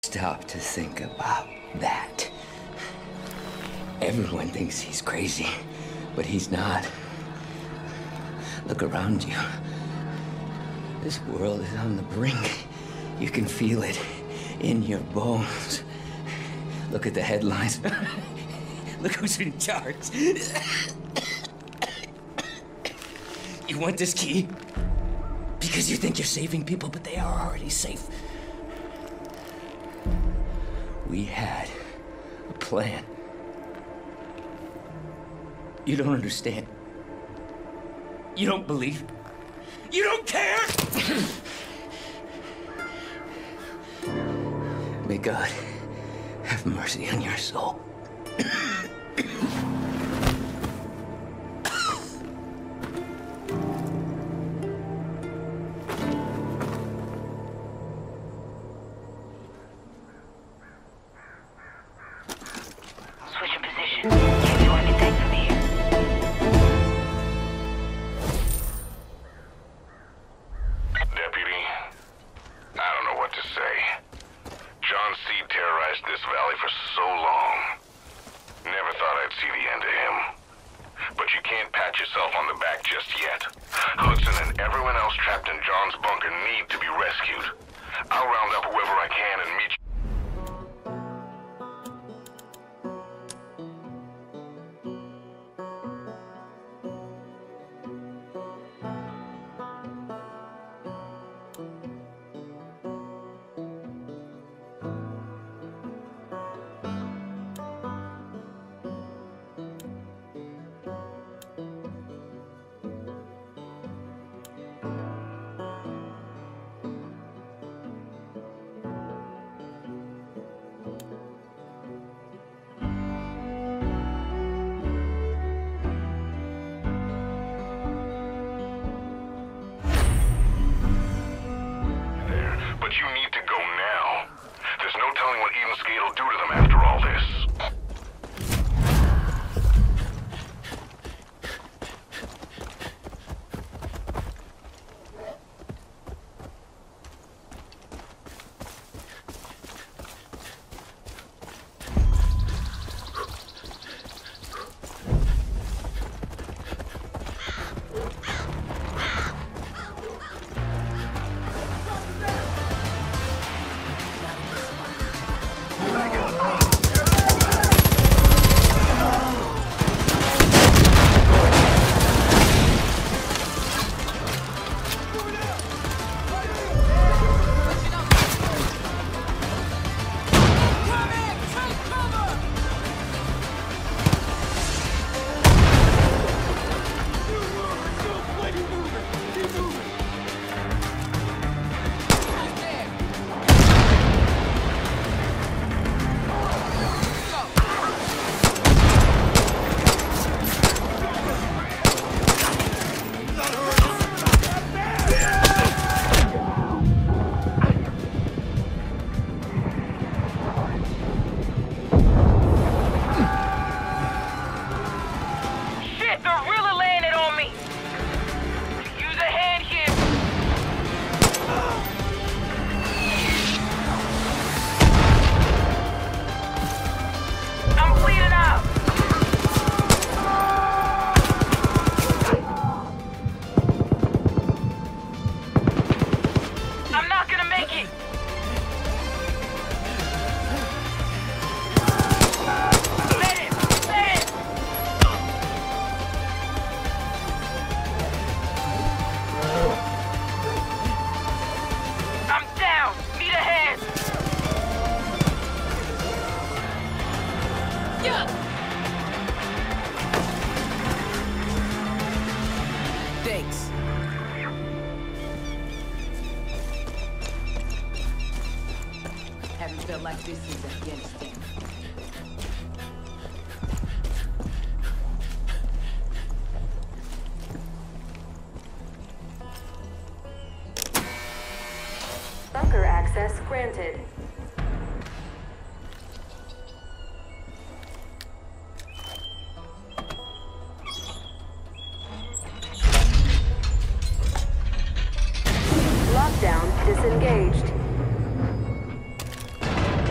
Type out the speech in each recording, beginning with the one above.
Stop to think about that. Everyone thinks he's crazy, but he's not. Look around you. This world is on the brink. You can feel it in your bones. Look at the headlines. Look who's in charge. You want this key? Because you think you're saving people, but they are already safe. We had a plan. You don't understand. You don't believe. You don't care! May God have mercy on your soul. Switching position. Can't do anything from here. Deputy, I don't know what to say. John Seed terrorized this valley for so long. Never thought I'd see the end of him. But you can't pat yourself on the back just yet. Hudson and everyone else trapped in John's bunker need to be rescued. I'll round up whoever I can and meet you. But you need to go now. There's no telling what Eden's Gate will do to them after all this. Thanks. Haven't felt like this since Afghanistan. Bunker access granted. Lockdown disengaged.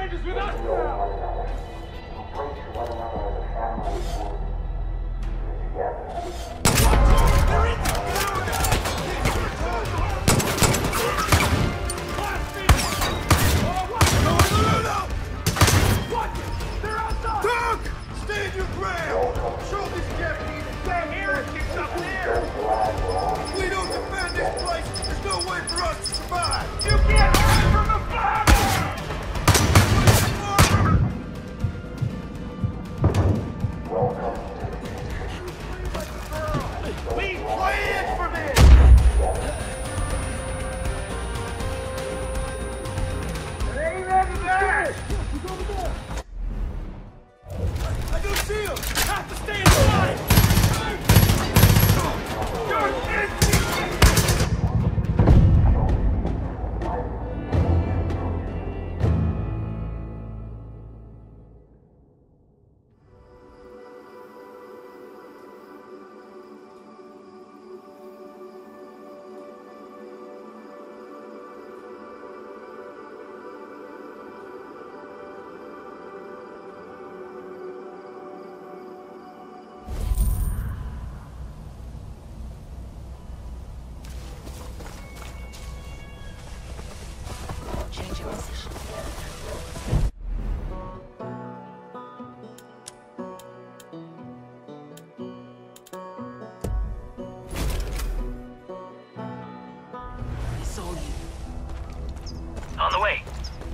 On the way.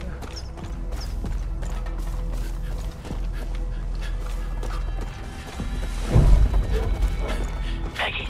Peggy.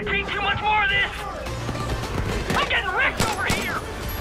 I've seen too much more of this! I'm getting wrecked over here!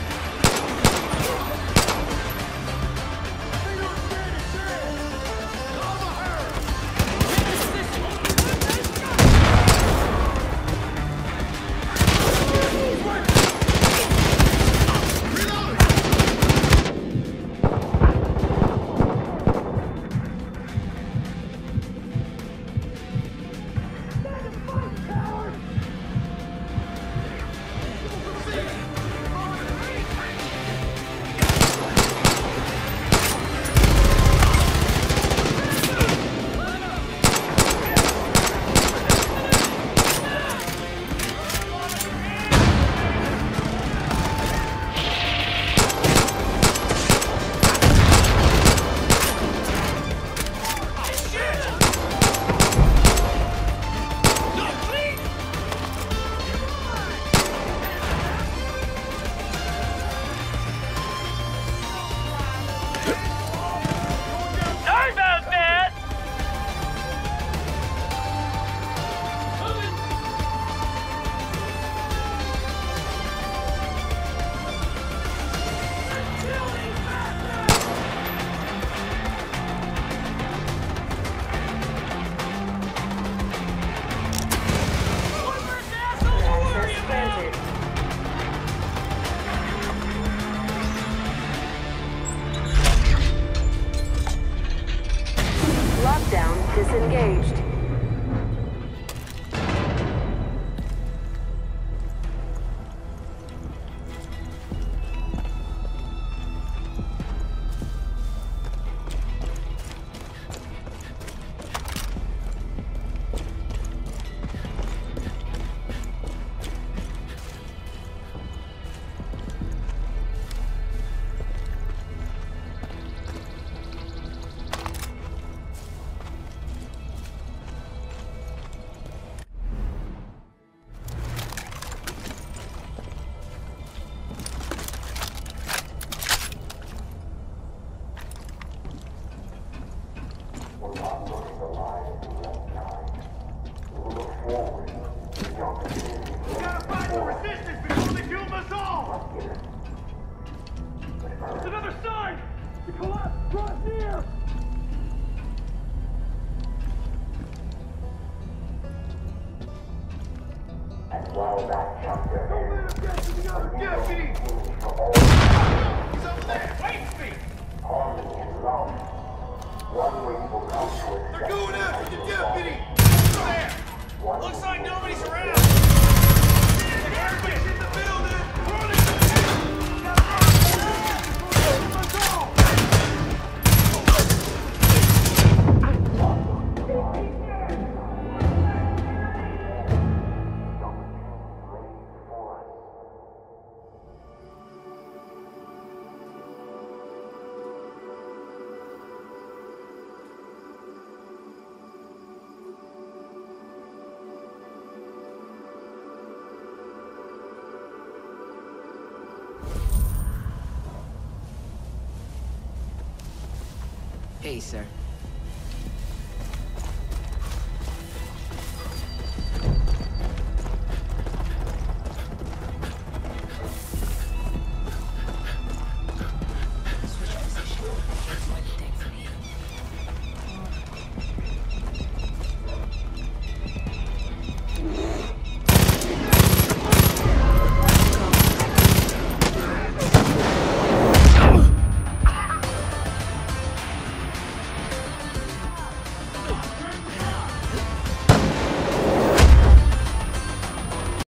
Sorry about that! Access granted. Lockdown disengaged. Gotta find the resistance before they kill us all! It's another sign! The collapse draws near! Don't let him get to the other deputy! He's over there! Wait for me! They're going after the deputy! There! Looks like nobody's around! Everybody's in the building! Hey, sir.